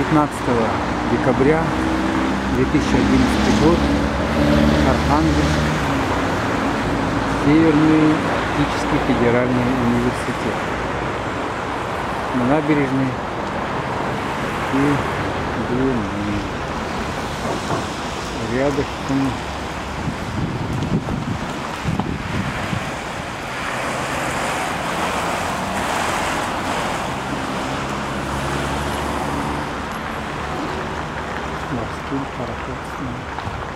19 декабря 2011 год, Архангельск, Северный технический федеральный университет. На набережной и длинный. Рядышком морской пароход.